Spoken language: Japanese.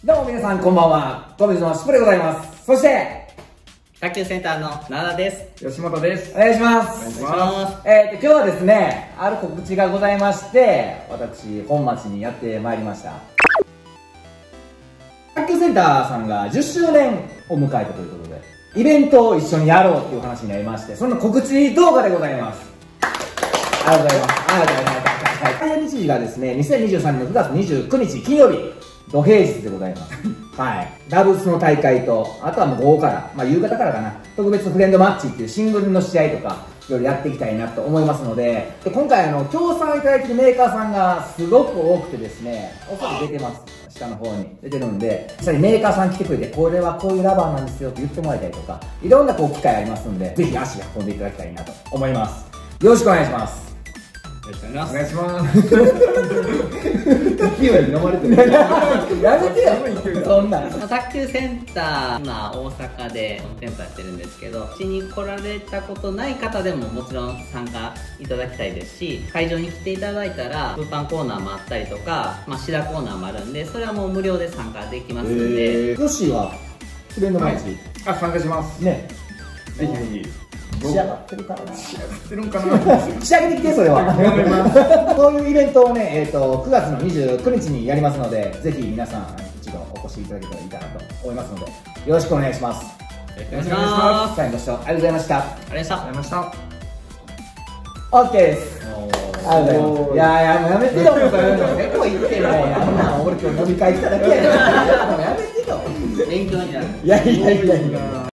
どうも皆さんこんばんは。ゴビズのしっぽでございます。そして、 卓球センターの奈良です。 吉本です。 お願いします。 お願いします。 今日はですね、ある告知がございまして、私、本町にやってまいりました。卓球センターさんが10周年を迎えたということで、イベントを一緒にやろうっていう話になりまして、その告知動画でございます。ありがとうございます。ありがとうございます。開催日時がですね、2023年の9月29日金曜日、土平日でございます。はい。ダブルスの大会と、あとはもう午後から、夕方からかな、特別フレンドマッチっていうシングルの試合とか、いろいろやっていきたいなと思いますので、今回協賛いただいてるメーカーさんがすごく多くてですね、おそらく出てます。下の方に出てるんで、実際にメーカーさん来てくれて、これはこういうラバーなんですよって言ってもらいたりとか、いろんな機会ありますんで、ぜひ足運んでいただきたいなと思います。よろしくお願いします。 よろしくお願いします。 お願いします。勢いに飲まれてる。 やめてよ、そんな。 卓球センター、今大阪でセンターやってるんですけど、うちに来られたことない方でももちろん参加いただきたいですし、会場に来ていただいたら物販コーナーもあったりとか、シダコーナーもあるんで、それはもう無料で参加できますんで。 ヨッシーはフレンドマッチ、 あ、参加します。 ね、 ぜひぜひ。 仕上がってるからな。 仕上がってるんかな。 仕上げてきて、それは。 頑張ります。 こういうイベントをね、9月の29日にやりますので、ぜひ皆さん一度お越しいただけたらいいかなと思いますので、よろしくお願いします。 よろしくお願いします。 最後ご視聴ありがとうございました。 ありがとうございました。 ありがとうございました。 OK です。ありがとうございます。いやいや、もうやめてよ、もうそういうの。結構言ってないやんな。俺今日飲み会来ただけやねん。もうやめてよ。 勉強になる。 いやいやいやいや。